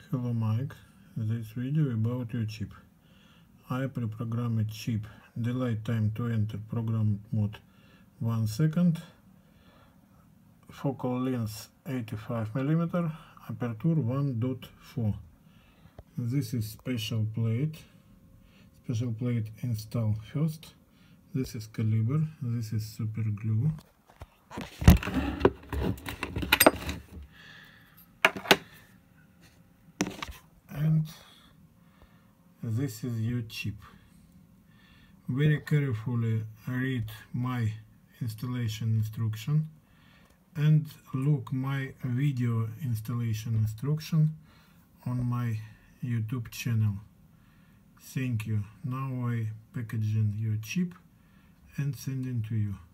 Hello Mike, this video about your chip. I pre-programmed chip. Delay time to enter program mode 1 second. Focal length 85 mm. Aperture 1.4. This is special plate. Special plate install first. This is caliber. This is super glue. And this is your chip. Very carefully read my installation instruction and look my video installation instruction on my YouTube channel. Thank you. Now I packaging your chip and sending to you.